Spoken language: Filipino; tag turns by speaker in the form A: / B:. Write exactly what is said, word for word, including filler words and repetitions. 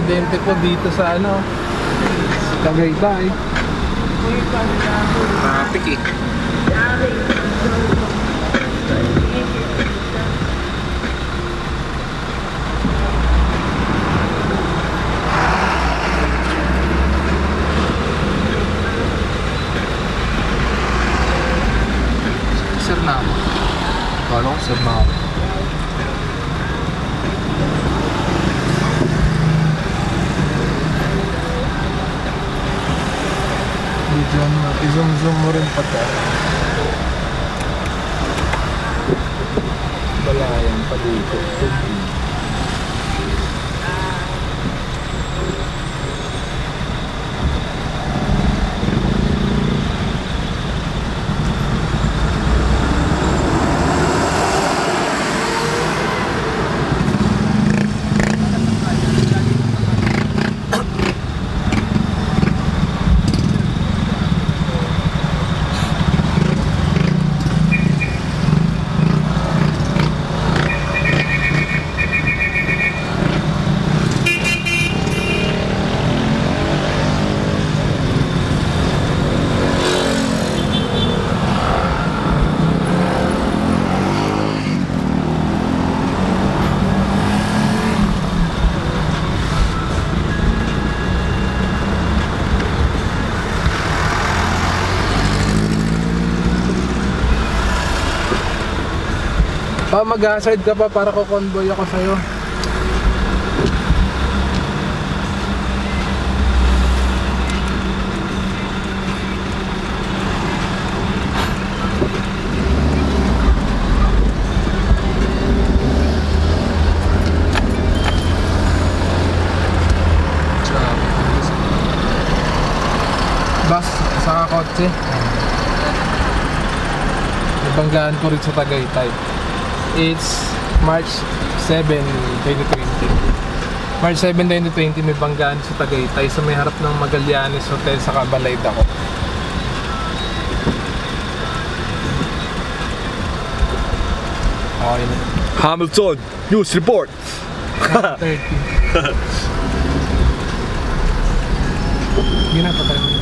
A: aksidente po dito sa ano, Tagaytay.
B: Traffic eh. Sir na ako. Kala ko sir na ako.
A: Diyan, i-zoom-zoom mo rin pagka balayan pa dito. Pa, mag-hazard ka pa para ko-convoy ako sa'yo. Bus, saka kotse. Nabanggaan ko rin sa Tagaytay. It's March seventh, twenty twenty. March seventh, twenty twenty, may banggaan sa Tagaytay sa may harap ng Magallanes Hotel sa Cabalay ako. Okay na.
B: Hamilton News Report.
A: thirty. Yun na, patay.